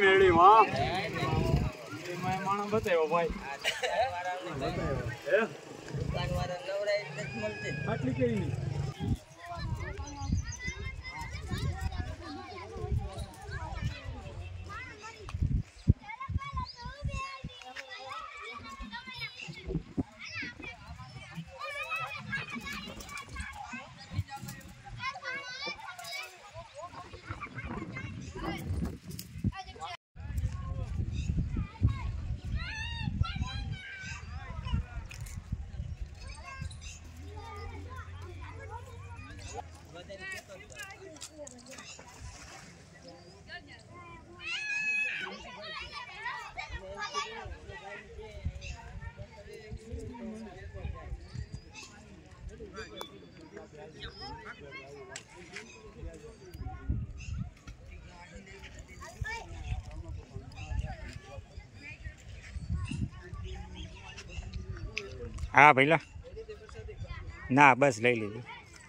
મેળી માં માણસ બતાવ્યો ભાઈ આટલી કઈ નહીં हाँ भैया ना बस ले लीजिए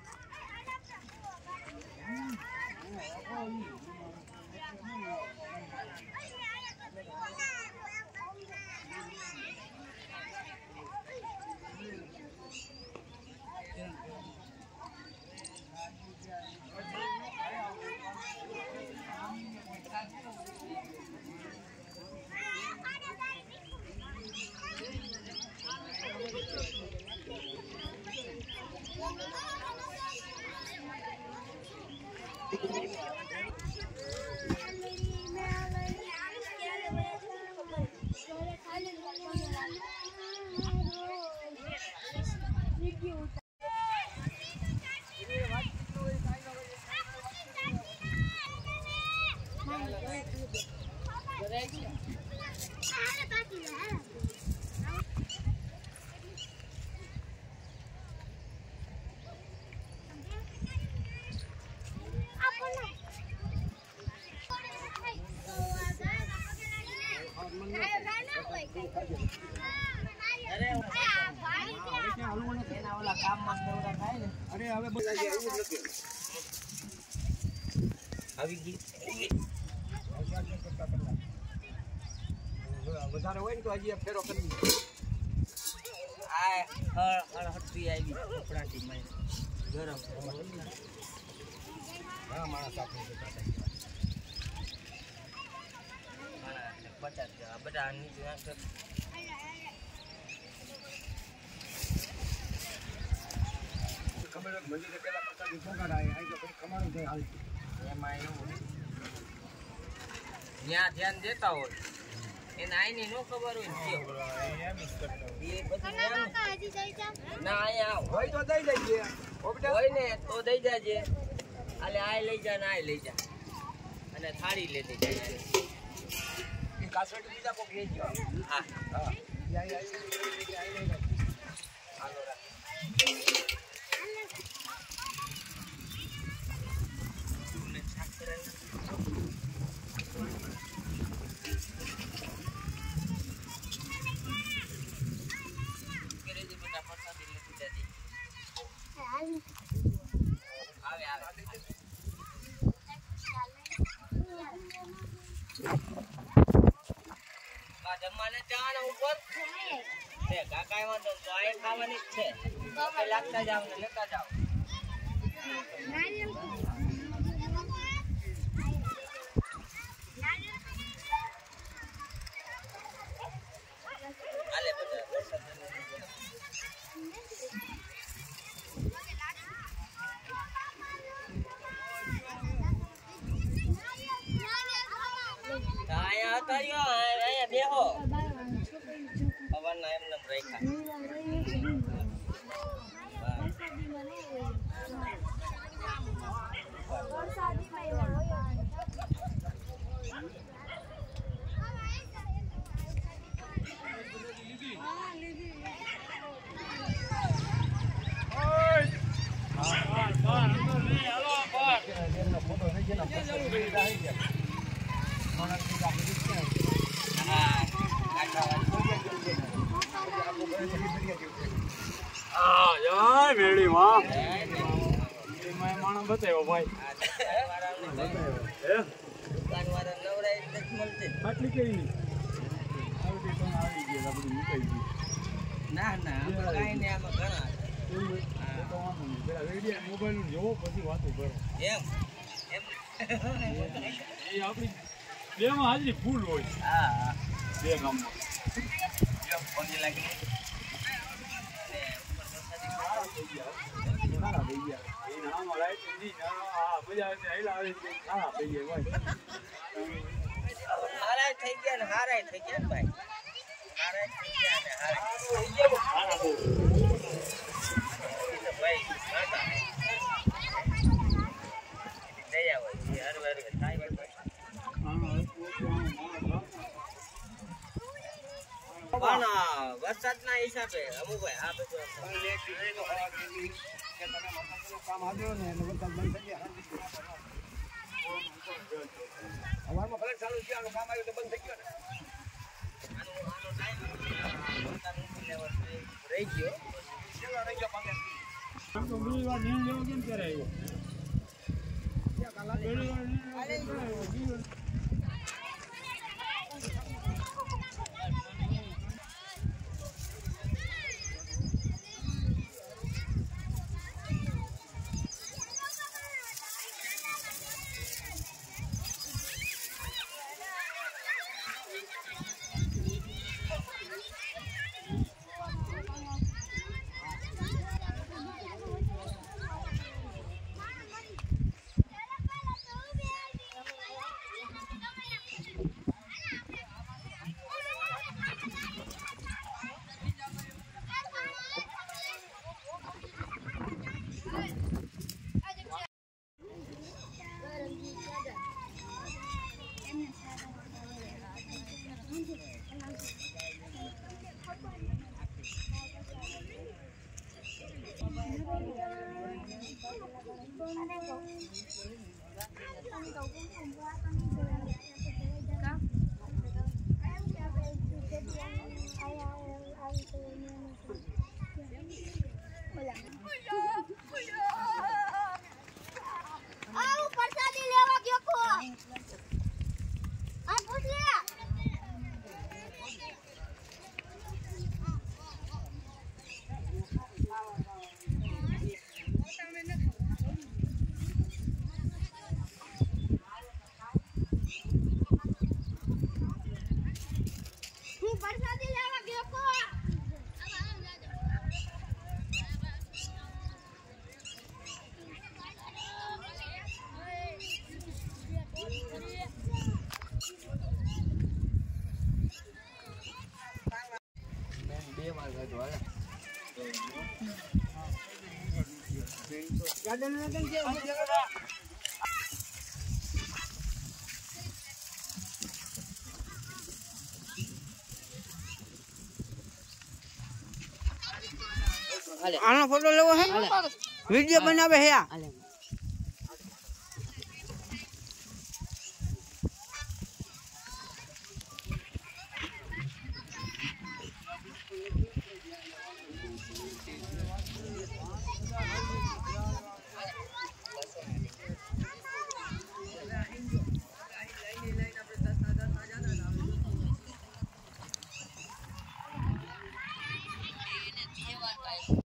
વધારે હોય ને તો હજી ફેરો કરી આ હળહળતી આવી ઉપડાટી માં ગરમ હા માણસ આપણે 50 બધા નીચે નાખે ખબર મંદિરે પેલા પચાસ પોગાડા આવી તો પછી કમાણું જાય હાલ એમાં એવું જ્યાં ધ્યાન દેતા હોય એને આઈને નો ખબર હોય ને એમ જ કરતા હોય એ પછી ના આયા હોય તો દઈ દેજે હોય ને તો દઈ જાજે આલે આ લઈ જા ને આ લઈ જા અને થાળી લેતી જાય એ કાસડી બીજા કોક લઈ ગયો હા હા હાલો રાખ જમવાને ચાના ઉપર તે કાકાએ વાંધો તો આ ખાવાની જ છે તો લાગતા જાવ ને લેતા જાવ આલે બધા આયા હતા યો આયા બેહો પવનના એમ નમ જય મેળી માં માણસ બતાવ્યો ભાઈ દુકાન વાળા નવરાય નથી મળતી એટલી કઈ નહીં આવડી પણ આવી ગઈ આ બધું મુકાઈ ગયું ના ના આપણે કાંઈ નહીં આમાં ઘણા પેલા રેડિયા મોબાઈલ જોવો પછી વાતો કરો એમ એમ એ આપણી બેમાં હાજરી ફૂલ હોય હા બે ગામમાં પગે લાગી સારા થઈ ગયા એને આમાં લાઈટ ઊંધી હા મજા આવે હેલા આવે સારા થઈ ગયા ભાઈ હારાય થઈ ગયા ને હારાય થઈ ગયા ને ભાઈ હારાય થઈ ગયા ને હારાય થઈ સારા બહુ ગયા ભાઈ માતા દયા હોય છે હર વાર થાય ભાઈ પણ વરસાદના હિસાબે અમુક ભાઈ આ બધું કામ આવ્યો ને એટલે વરસાદ બંધ થઈ ગયા હવામાં ભલે ચાલુ છે આનું કામ આવ્યું તો બંધ થઈ ગયો ને આનો ટાઈમ રહી ગયો રહી ગયો પાંચ તો બીજી વાર નીણ લેવો કેમ ત્યારે આવ્યો આનો ફોટો લેવો હે વિડિયો બનાવે હે આ